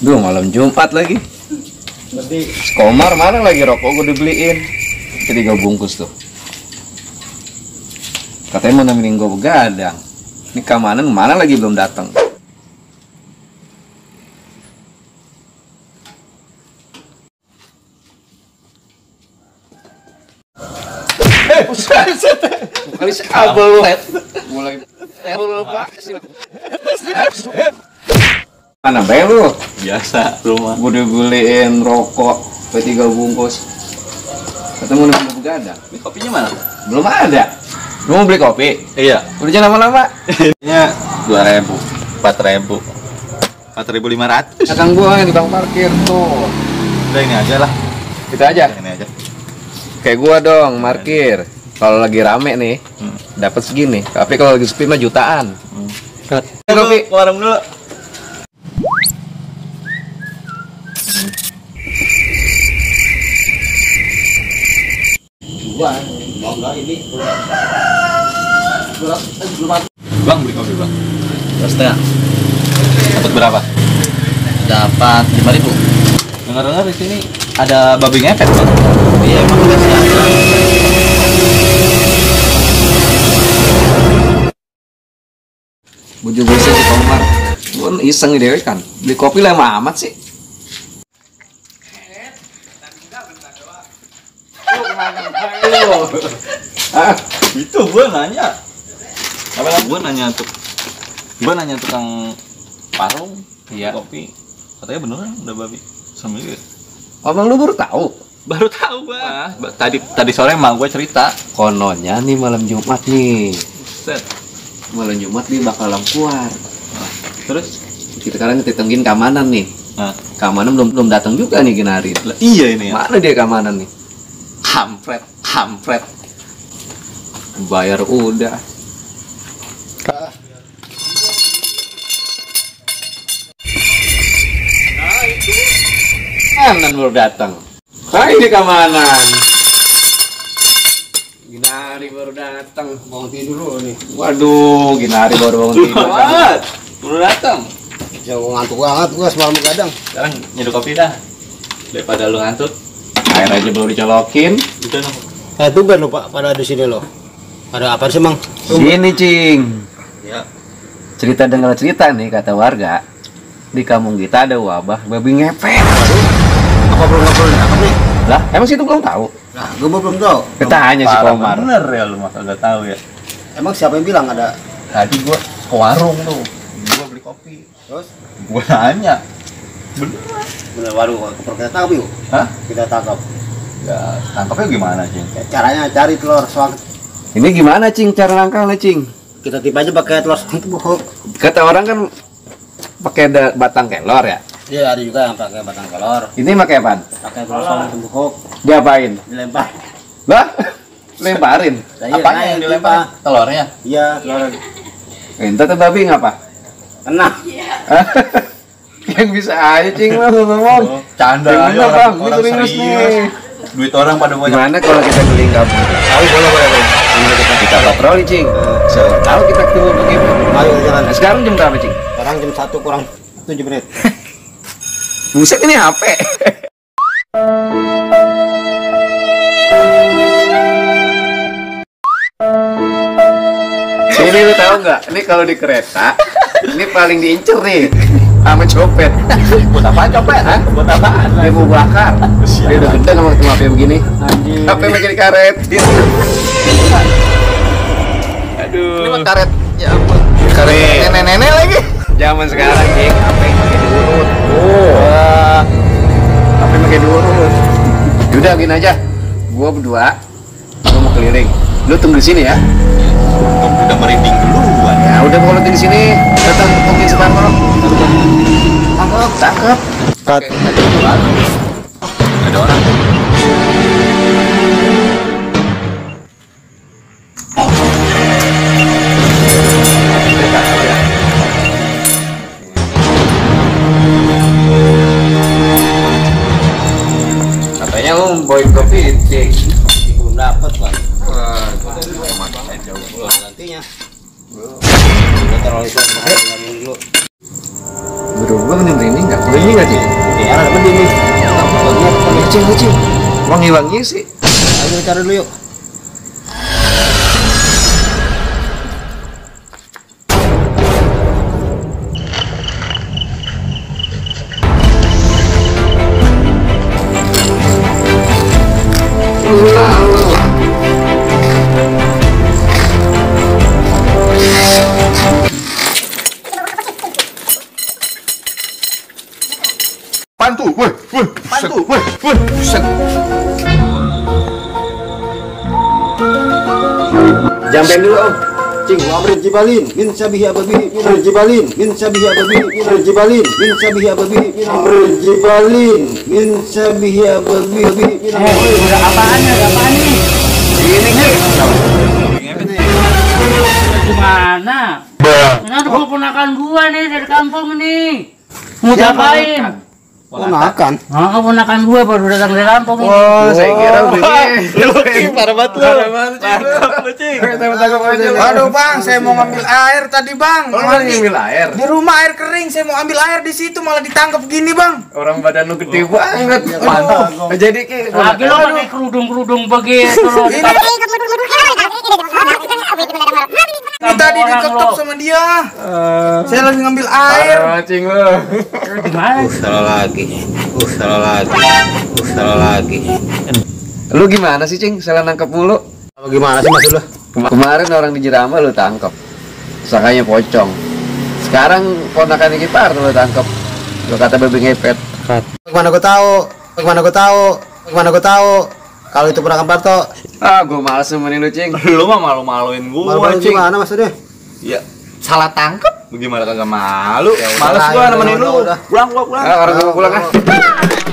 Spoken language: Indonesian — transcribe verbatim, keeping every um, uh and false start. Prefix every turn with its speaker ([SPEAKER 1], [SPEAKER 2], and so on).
[SPEAKER 1] Duh, malam Jumat lagi.
[SPEAKER 2] Berarti
[SPEAKER 1] Komar mana lagi rokok gue dibeliin. Tiga bungkus tuh. Katanya mau nemenin gue begadang. Ini keamanan mana lagi belum datang. Eh, buset. Kali kabel lu. Mulai teror Pak. Mana bae lu?
[SPEAKER 3] Biasa rumah.
[SPEAKER 1] Gue dibeliin rokok tiga bungkus. Ketemu nemenin gue begadang.
[SPEAKER 3] Ini kopinya mana?
[SPEAKER 1] Belum ada. Lu mau beli kopi?
[SPEAKER 3] Iya.
[SPEAKER 1] Udah jangan lama-lama.
[SPEAKER 3] Ini dua ribu, empat ribu, empat ribu lima ratus.
[SPEAKER 1] Akang gua yang di bang parkir tuh.
[SPEAKER 3] Udah ini aja lah.
[SPEAKER 1] Kita aja.
[SPEAKER 3] Ini aja.
[SPEAKER 1] Kayak gua dong, parkir. Kalau lagi rame nih,
[SPEAKER 3] Hmm.
[SPEAKER 1] dapat segini. Tapi kalau lagi sepi mah jutaan.
[SPEAKER 3] Hmm.
[SPEAKER 1] Kopi.
[SPEAKER 3] Ke warung dulu.
[SPEAKER 2] dua, mau enggak ini? Belum, belum.
[SPEAKER 3] Bang beli kopi bang. Dua setengah. Dapat berapa?
[SPEAKER 4] Dapat lima ribu.
[SPEAKER 3] Dengar-dengar di sini ada babi ngepet bang.
[SPEAKER 4] Iya emang udah siapa?
[SPEAKER 1] Gua juga sih si Komar. Gua iseng nih kan. Beli kopi lama amat sih.
[SPEAKER 3] Ah, itu gua nanya. Apa lagi? Gua nanya tuh. Gua nanya tukang warung,
[SPEAKER 1] Iya.
[SPEAKER 3] kopi. Katanya beneran udah babi. Sambil
[SPEAKER 1] Abang lu baru tahu.
[SPEAKER 3] baru tahu bang. Tadi tadi sore emang gua cerita.
[SPEAKER 1] Kononnya nih malam Jumat nih.
[SPEAKER 3] Set.
[SPEAKER 1] Malam Jumat nih bakalan keluar.
[SPEAKER 3] Nah, terus?
[SPEAKER 1] Kita sekarang ditungguin keamanan nih.
[SPEAKER 3] Nah,
[SPEAKER 1] Keamanan belum belum datang juga nih Ginari.
[SPEAKER 3] lah, iya ini ya.
[SPEAKER 1] Mana dia keamanan nih?
[SPEAKER 3] Kampret, kampret.
[SPEAKER 1] Bayar udah. Keamanan baru datang. Hai di keamanan. Ginari baru datang.
[SPEAKER 2] Bangun tidur dulu nih.
[SPEAKER 1] Waduh, Ginari baru bangun tidur.
[SPEAKER 3] Banget. Baru datang.
[SPEAKER 2] Jauh ngantuk banget gua semalam begadang.
[SPEAKER 3] Sekarang nyeduh kopi dah. Daripada lu ngantuk.
[SPEAKER 1] Air aja belum dicolokin.
[SPEAKER 3] Udah noh.
[SPEAKER 2] Eh tumben lo Pak pada di sini lo. Ada apa sih, Mang?
[SPEAKER 1] Sini, Cing.
[SPEAKER 3] Ya.
[SPEAKER 1] Cerita dengar cerita nih kata warga. Di kampung kita ada wabah babi ngepet.
[SPEAKER 2] Apa belum ngobrol nih? Apa nih?
[SPEAKER 1] Lah, emang situ belum tahu?
[SPEAKER 2] Nah, gua belum tahu.
[SPEAKER 1] Kita hanya si
[SPEAKER 3] Parah
[SPEAKER 1] Komar.
[SPEAKER 3] bener ya lu mah kagak tahu ya.
[SPEAKER 2] Emang siapa yang bilang ada?
[SPEAKER 3] Tadi gua ke warung tuh. Gua beli kopi.
[SPEAKER 2] Terus?
[SPEAKER 3] Gua nanya. Bener.
[SPEAKER 2] Bener waduh, kita tangkap yuk.
[SPEAKER 3] Hah?
[SPEAKER 2] Kita tangkap.
[SPEAKER 3] Ya, tangkapnya gimana, Cing?
[SPEAKER 2] Caranya cari telur soang.
[SPEAKER 1] Ini gimana, Cing? Cara langkahnya, Cing?
[SPEAKER 2] Kita tiba aja pakai telur tumbuk.
[SPEAKER 1] Kata orang kan pakai da- batang kelor ya.
[SPEAKER 2] Iya, ada juga yang pakai batang kelor.
[SPEAKER 1] Ini pakai apaan?
[SPEAKER 2] Pakai telur soang tumbuk.
[SPEAKER 1] Diapain?
[SPEAKER 2] Dilempar.
[SPEAKER 1] Lah, lemparin.
[SPEAKER 2] Nah, iya,
[SPEAKER 3] Apanya
[SPEAKER 2] nah,
[SPEAKER 3] yang
[SPEAKER 2] timpa.
[SPEAKER 3] dilempar? Telurnya?
[SPEAKER 2] Iya, telur.
[SPEAKER 1] Ente tuh babi ngapa?
[SPEAKER 2] Kena.
[SPEAKER 1] Yang bisa aja, Cing, lah ngomong.
[SPEAKER 3] Oh, canda
[SPEAKER 1] Yang
[SPEAKER 3] aja
[SPEAKER 1] bener,
[SPEAKER 3] orang,
[SPEAKER 1] Bang. Ini
[SPEAKER 3] orang
[SPEAKER 1] serius
[SPEAKER 3] serius.
[SPEAKER 1] nih.
[SPEAKER 3] Duit orang pada banyak.
[SPEAKER 1] Gimana kalau kita keliling kampung?
[SPEAKER 3] Tahu boleh boleh boleh.
[SPEAKER 1] Ini kita kita patroli, Cing. Siapa tahu kita ketemu bagaimana.
[SPEAKER 2] Ayo jalan.
[SPEAKER 1] Nah, sekarang jam berapa, Cing?
[SPEAKER 2] Sekarang jam satu kurang tujuh menit.
[SPEAKER 1] Buset, ini H P. Ini lu tahu nggak? Ini kalau di kereta, ini paling diincer nih sama copet.
[SPEAKER 3] Buat apaan copet? Hah? Buat apaan?
[SPEAKER 1] Dia mau bakar. Dia udah gede sama ketemu H P begini.
[SPEAKER 3] Anjir.
[SPEAKER 1] H P makin dikaret.
[SPEAKER 3] Aduh.
[SPEAKER 1] Ini mah karet. Ya ampun. Karet nenek-nenek lagi. Zaman sekarang, Cing, H P pakai diurut. Oh. H P pakai diurut. Yaudah gini aja. Gua berdua, gua mau keliling. Lu tunggu di sini ya.
[SPEAKER 3] Udah merinding duluan.
[SPEAKER 1] Ya udah kalau di sini datang mungkin setangkap. Tangkap, tangkap.
[SPEAKER 2] Cut.
[SPEAKER 3] Ada orang.
[SPEAKER 1] Katanya lu bawain kopi, Cing.
[SPEAKER 2] Belum dapat, Pak.
[SPEAKER 1] Wah,
[SPEAKER 2] Gantinya. Kita taruh itu, kita nyariin dulu.
[SPEAKER 1] bro, gua mending ini nggak? Ini nggak, Cing? Cing, cing. Wangi-wangi sih.
[SPEAKER 2] Ayo cari dulu yuk.
[SPEAKER 1] Pantu, woi, woi, pantu, woi, woi, buset. Jampen dulu om. Cing, amrin jibalin, min sabihi ababi, min jibalin, min sabihi ababi, min jibalin, min sabihi ababi, amrin jibalin, min sabihi ababi, min.
[SPEAKER 5] Eh, udah apaan ya? Udah apaan nih?
[SPEAKER 1] Ini nih.
[SPEAKER 5] Gimana? Ini ada keponakan gua nih dari kampung nih. Mau ngapain?
[SPEAKER 2] Ponakan.
[SPEAKER 5] Oh, keponakan gua baru datang dari kampung nih.
[SPEAKER 1] Oh, saya kira begini.
[SPEAKER 3] Lu Cing, parah banget lu. Mantap lu Cing.
[SPEAKER 6] Aduh bang, saya mau ngambil air tadi bang.
[SPEAKER 1] Oh, lu ngambil air.
[SPEAKER 6] Di rumah air kering, saya mau ambil air di situ malah ditangkap gini bang.
[SPEAKER 1] Orang badan lu gede banget. Mantap. Jadi ki
[SPEAKER 5] Lagi lo pakai kerudung-kerudung begitu lo.
[SPEAKER 6] Ini, ini tadi diketok sama dia. Saya lagi ngambil air.
[SPEAKER 1] Cing lu.
[SPEAKER 5] Gimana?
[SPEAKER 4] Salah lagi. Uh, salah lagi. Uh, salah lagi.
[SPEAKER 1] Lu gimana sih, Cing? Salah nangkep mulu.
[SPEAKER 2] Apa gimana sih maksud lu?
[SPEAKER 1] Kema- Kemarin orang di Jerama lu tangkep. Sakanya pocong. Sekarang ponakan Ipar lu tangkep. Lu kata babi ngepet.
[SPEAKER 2] Gimana gua tahu? Gimana gua tahu? Gimana gua tahu? Kalau itu ponakan Parto.
[SPEAKER 1] Ah, gua males nemenin lu, Cing.
[SPEAKER 3] Lu mah malu-maluin gua,
[SPEAKER 2] Malu
[SPEAKER 3] Cing.
[SPEAKER 2] gimana maksudnya?
[SPEAKER 3] Ya, salah tangkep. Gimana kagak malu?
[SPEAKER 2] Ya udah
[SPEAKER 3] Males
[SPEAKER 2] lah,
[SPEAKER 3] gua
[SPEAKER 2] ya
[SPEAKER 3] nemenin
[SPEAKER 2] udah,
[SPEAKER 3] lu.
[SPEAKER 2] udah.
[SPEAKER 3] Pulang, gua pulang.
[SPEAKER 1] Ah, orang gua pulang ah.